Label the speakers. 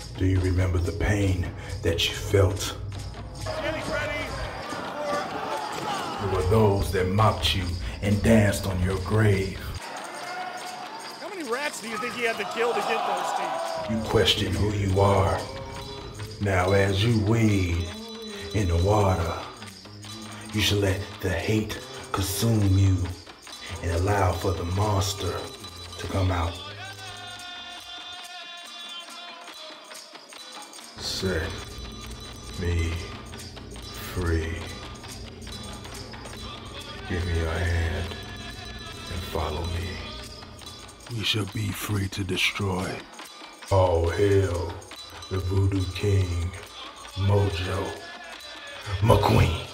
Speaker 1: Do you remember the pain that you felt? There were those that mocked you and danced on your grave.
Speaker 2: How many rats do you think he had to kill to get those teeth?
Speaker 1: You question who you are. Now as you wade in the water, you should let the hate consume you and allow for the monster to come out. Set me free. Give me your hand and follow me. We shall be free to destroy. All hail the Voodoo King, Mojo McQueen.